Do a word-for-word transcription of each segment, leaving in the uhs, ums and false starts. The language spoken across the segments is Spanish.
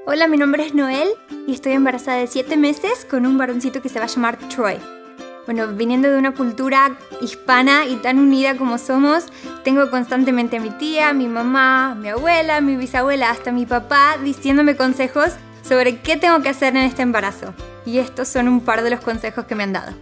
Hola, mi nombre es Noel y estoy embarazada de siete meses con un varoncito que se va a llamar Troy. Bueno, viniendo de una cultura hispana y tan unida como somos, tengo constantemente a mi tía, mi mamá, mi abuela, mi bisabuela, hasta mi papá diciéndome consejos sobre qué tengo que hacer en este embarazo. Y estos son un par de los consejos que me han dado.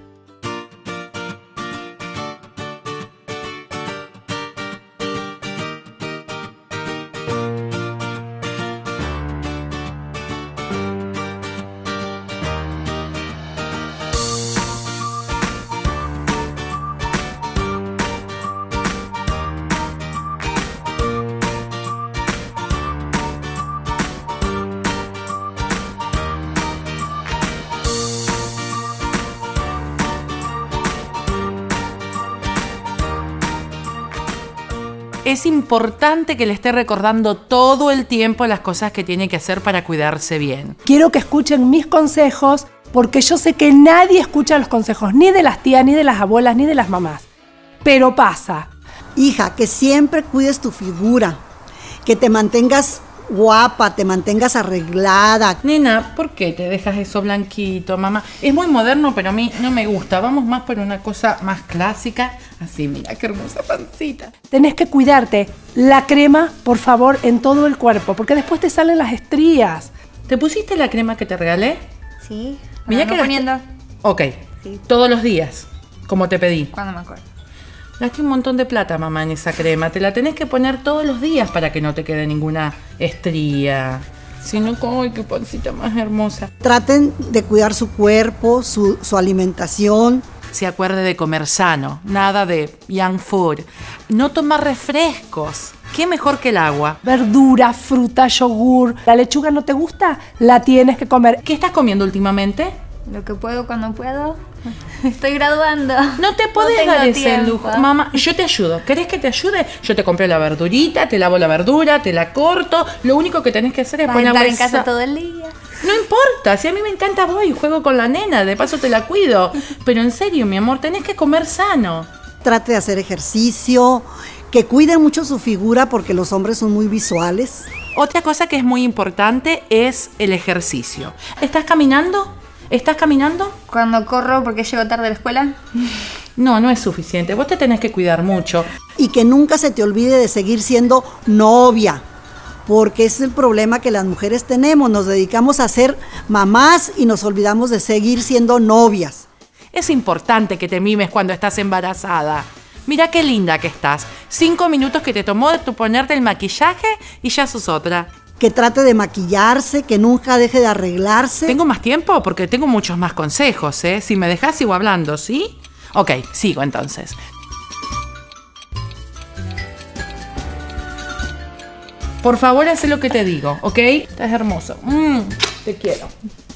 Es importante que le esté recordando todo el tiempo las cosas que tiene que hacer para cuidarse bien. Quiero que escuchen mis consejos porque yo sé que nadie escucha los consejos ni de las tías, ni de las abuelas, ni de las mamás. Pero pasa. Hija, que siempre cuides tu figura, que te mantengas guapa, te mantengas arreglada. Nena, ¿por qué te dejas eso blanquito, mamá? Es muy moderno, pero a mí no me gusta. Vamos más por una cosa más clásica. Así, mira, qué hermosa pancita. Tenés que cuidarte. La crema, por favor, en todo el cuerpo, porque después te salen las estrías. ¿Te pusiste la crema que te regalé? Sí, Mira que poniendo. Ok, sí. Todos los días, como te pedí. Cuando me acuerdo. Gasté un montón de plata, mamá, en esa crema. Te la tenés que poner todos los días para que no te quede ninguna estría. Si no, ¡ay, qué pancita más hermosa! Traten de cuidar su cuerpo, su, su alimentación. Se acuerde de comer sano, nada de young food. No tomar refrescos. ¿Qué mejor que el agua? Verdura, fruta, yogur. ¿La lechuga no te gusta? La tienes que comer. ¿Qué estás comiendo últimamente? Lo que puedo cuando puedo. Estoy graduando. No te podés no dar ese tiempo. lujo. Mamá, yo te ayudo. ¿Querés que te ayude? Yo te compro la verdurita, te lavo la verdura, te la corto. Lo único que tenés que hacer es Vas a poner estar agua en casa todo el día. No importa, si a mí me encanta voy, juego con la nena, de paso te la cuido. Pero en serio, mi amor, tenés que comer sano. Trate de hacer ejercicio, que cuiden mucho su figura porque los hombres son muy visuales. Otra cosa que es muy importante es el ejercicio. ¿Estás caminando? ¿Estás caminando? Cuando corro porque llego tarde a la escuela. No, no es suficiente. Vos te tenés que cuidar mucho. Y que nunca se te olvide de seguir siendo novia, porque es el problema que las mujeres tenemos. Nos dedicamos a ser mamás y nos olvidamos de seguir siendo novias. Es importante que te mimes cuando estás embarazada. Mira qué linda que estás. Cinco minutos que te tomó de tu ponerte el maquillaje y ya sos otra. Que trate de maquillarse, que nunca deje de arreglarse. ¿Tengo más tiempo? Porque tengo muchos más consejos, ¿eh? Si me dejás sigo hablando, ¿sí? Ok, sigo entonces. Por favor, haz lo que te digo, ¿ok? Estás hermoso. Mm, te quiero.